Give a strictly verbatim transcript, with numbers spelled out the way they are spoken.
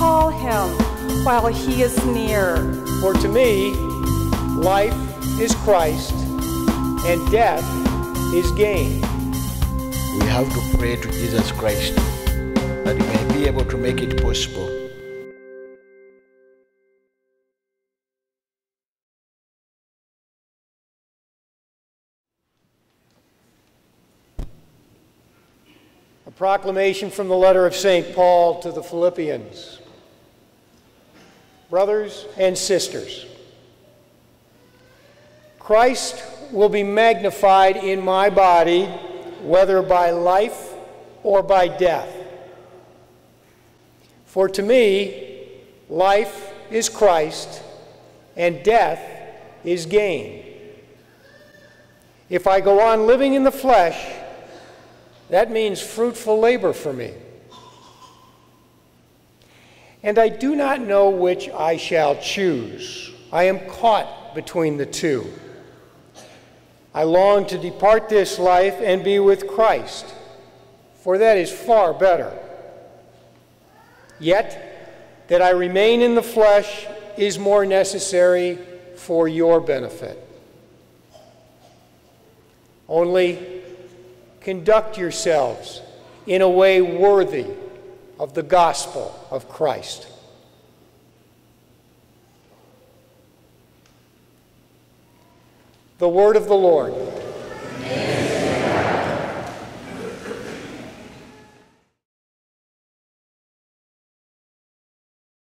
call him while he is near. For to me, life is Christ, and death is gain. We have to pray to Jesus Christ that he may be able to make it possible. A proclamation from the letter of Saint Paul to the Philippians. Brothers and sisters, Christ will be magnified in my body, whether by life or by death. For to me, life is Christ, and death is gain. If I go on living in the flesh, that means fruitful labor for me. And I do not know which I shall choose. I am caught between the two. I long to depart this life and be with Christ, for that is far better. Yet, that I remain in the flesh is more necessary for your benefit. Only conduct yourselves in a way worthy of the gospel of Christ. The word of the Lord.